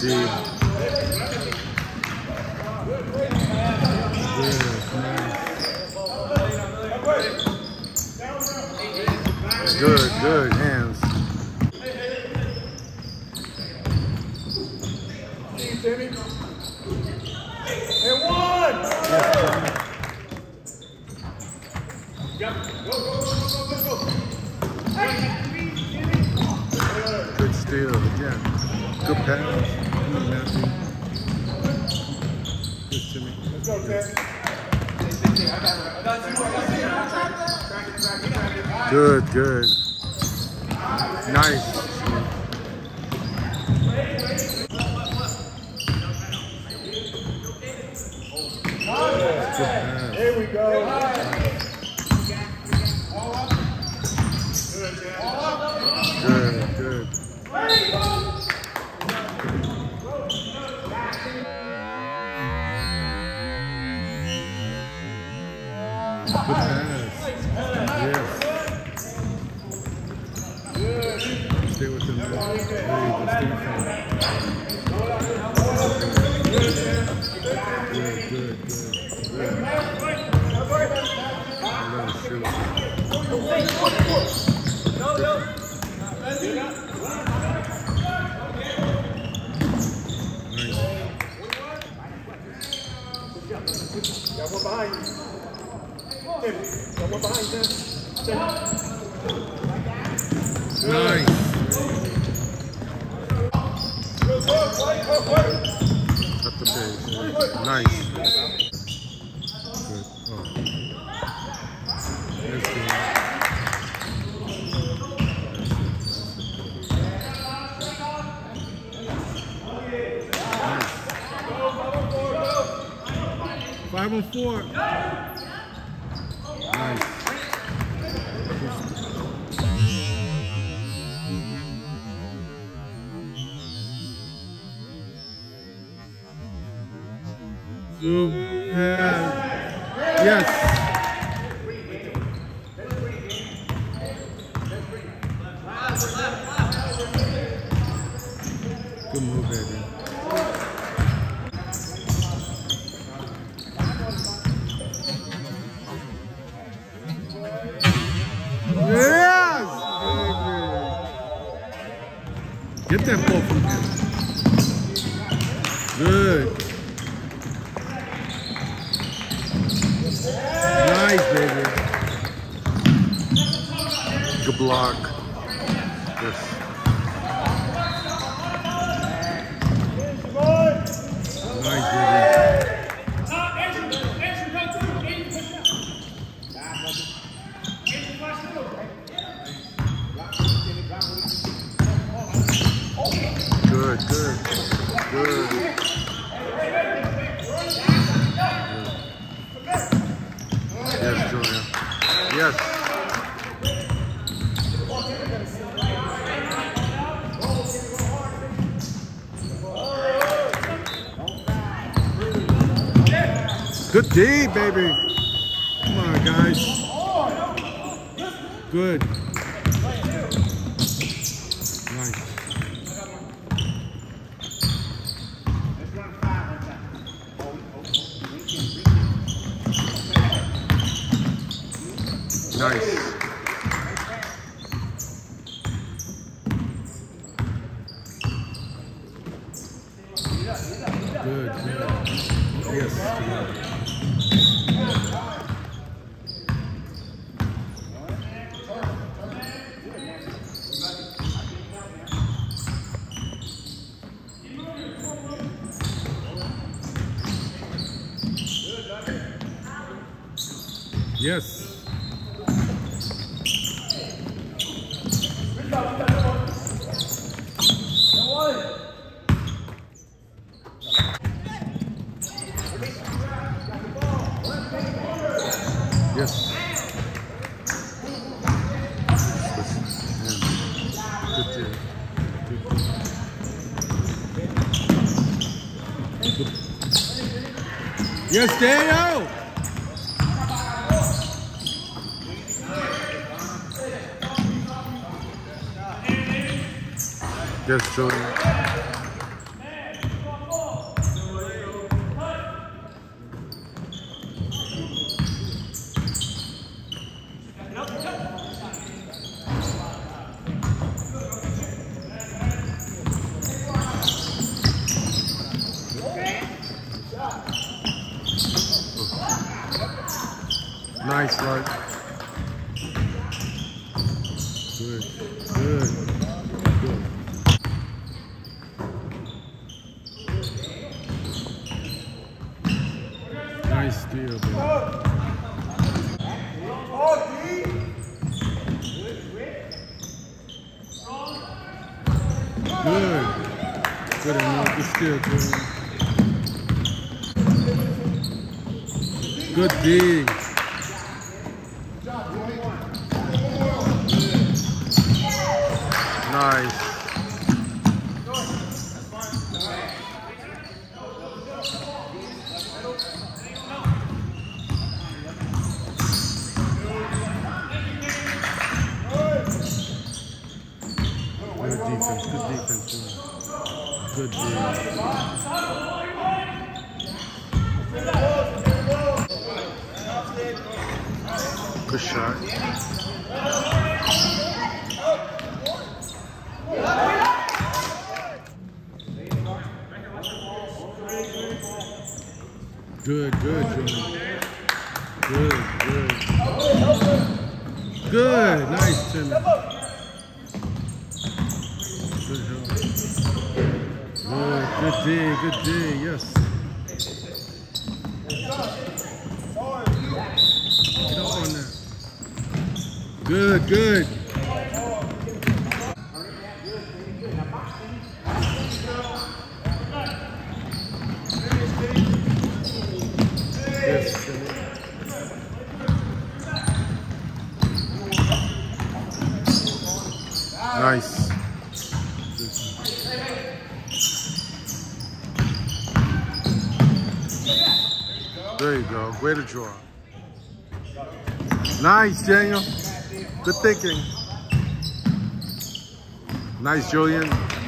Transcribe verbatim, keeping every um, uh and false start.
D. Good, good hands. Timmy. And one. Yep. Go, go, go, go, go, go. Good steal again. Good pass. Come on, Matthew. Good, Timmy. Let's go, Ted. Good, good. Nice. Here we go. Good, good. Good pass. Yes. Stay with him. There you go. Stay with him. Good, good, good. Good. Another shoot. Got one behind you. Tim, got one behind you. Tim. Nice. Up the base. Nice. Good. Oh. That's good. Five on four. Nice. Yeah. Yes. Good move, baby. Yes! Get that ball from him. Good. Nice, baby. Good block. Yes. Nice, baby. Good, good, good. Yes, Julia. Yes. Good D, baby. Come on, guys. Good. Nice. Nice. Good, good. Yes. Yes. Yes. Good deal. Good. Yes, Daniel. Yes, Julian. Nice work. Good, good, good. Nice steal, bro. Good. Good enough. Good steal, Jordan. Good D. Nice. Good defense, good defense, too. Good defense. Good shot. Good, good, Jordan. Good, good. Good, nice, Timmy. Good help. Good, good D, good D, yes. Get up on that. Good, good. Yes, nice. There you go. Way to draw. Nice, Daniel. Good thinking. Nice, Julian.